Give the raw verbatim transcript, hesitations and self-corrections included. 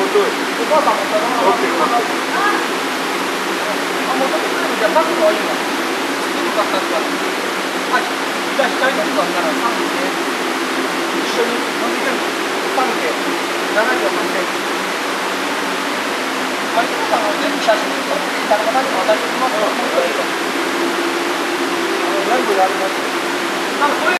お母さんもただの。あ、もうちょっとクリームじゃあ、さっきのはいいの。すぐ買ったから。はい。じゃあ、光の時間からさんで、一緒に飲みてる。さんで、ななじゅうはちセンチ。はい、皆さん、全部写真撮って、誰か誰か渡してきますから、もう一人いいよ。全部やります。なんかこれ